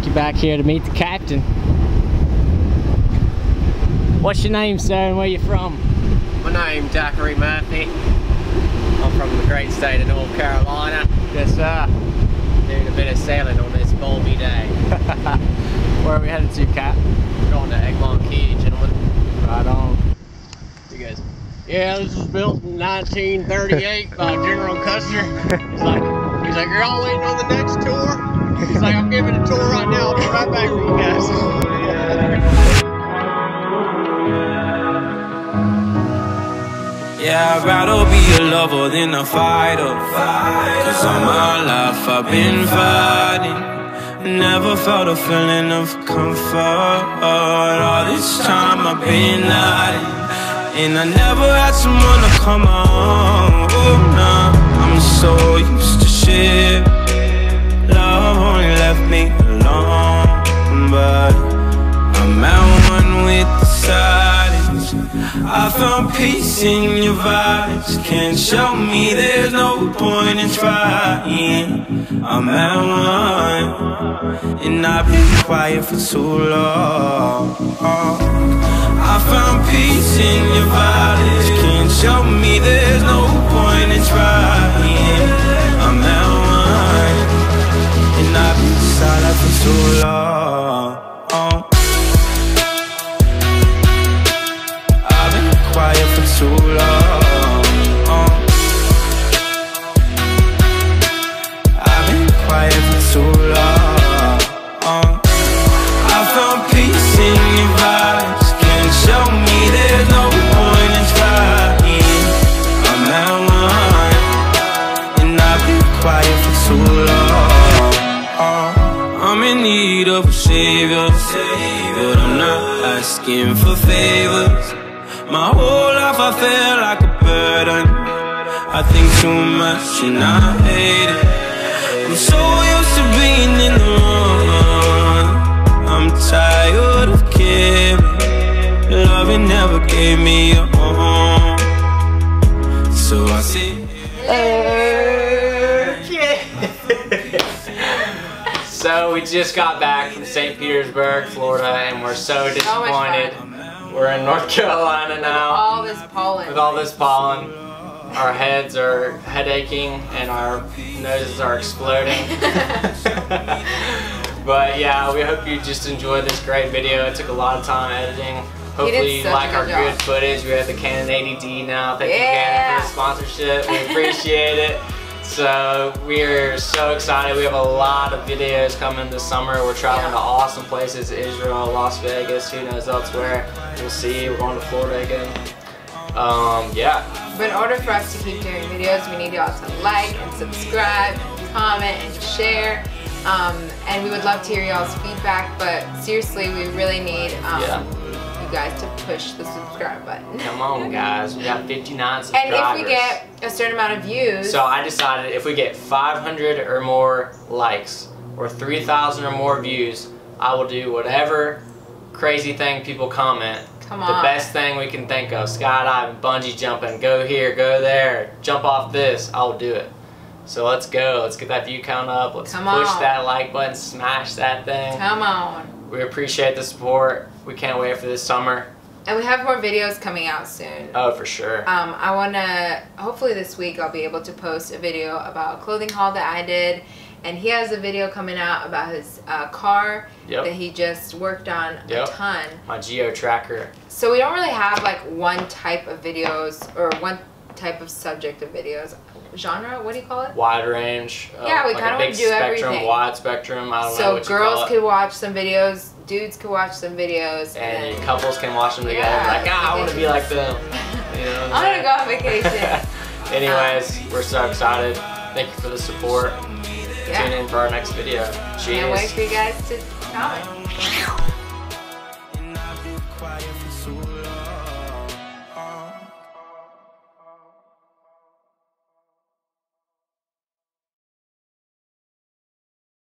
take you back here to meet the captain. What's your name, sir, and where you from? My name's Zachary Murphy. I'm from the great state of North Carolina. Yes, sir. Doing a bit of sailing on this balmy day. Where are we headed to, Cap? We're going to Egmont Key, gentlemen. Right on. You guys. Yeah, this was built in 1938 by General Custer. He's like, you're all waiting on the next tour? He's like, I'm giving a tour right now. I'll be right back for you guys. Yeah, I'd rather be a lover than a fighter. Cause all my life I've been fighting. Never felt a feeling of comfort. All this time I've been hiding, and I never had someone to come on. Oh, nah, I'm so used to shit. Love only left me alone, but I'm at one with the silence. I found peace in your vibes. Can't show me there's no point in trying. I'm at one, and I've been quiet for too long. I found peace in your vibes. Can't show me there's no point in trying. I'm at one, and I've been silent for too long. I've been quiet for too long. I've been quiet for too long. I found peace in your vibes. Can't show me there's no point in trying. I'm at one, and I've been quiet for too long. I'm in need of a savior, but I'm not asking for favors. My whole life I feel like a burden. I think too much and I hate it. I'm so used to being in the wrong. I'm tired of caring. Loving never gave me a home, so I say So we just got back from St. Petersburg, Florida, and we're so disappointed. We're in North Carolina now. All this pollen. With all this pollen. Our heads are headaching and our noses are exploding. But yeah, we hope you just enjoyed this great video. It took a lot of time editing. Hopefully you like our good footage. We have the Canon 80D now. Thank you, Canon, for the sponsorship. We appreciate it. So we're so excited. We have a lot of videos coming this summer. We're traveling to awesome places: Israel, Las Vegas, who knows elsewhere. We'll see. We're going to Florida again. Yeah. But in order for us to keep doing videos, we need y'all to like and subscribe, and comment and share. And we would love to hear y'all's feedback. But seriously, we really need you guys to push the subscribe button. Come on, guys. We got 59 subscribers. And if we get a certain amount of views. So I decided if we get 500 or more likes or 3,000 or more views, I will do whatever crazy thing people comment. Come on. The best thing we can think of. Skydiving, bungee jumping, go here, go there, jump off this. I'll do it. So let's go. Let's get that view count up. Let's push that like button, smash that thing. Come on. We appreciate the support. We can't wait for this summer. And we have more videos coming out soon. Oh, for sure. I want to, hopefully this week I'll be able to post a video about a clothing haul that I did. And he has a video coming out about his car that he just worked on a ton. My Geo Tracker. So we don't really have like one type of videos or one type of subject of videos. Genre, what do you call it? Wide range. Yeah, we kind of want to do everything. Wide spectrum, I don't know what you call it. So girls could watch some videos, dudes could watch some videos. And couples can watch them together. Like, I want to be like them. You know I want to go on vacation. Anyways, we're so excited. Thank you for the support. Tune in for our next video. Cheers. Can't wait for you guys to comment.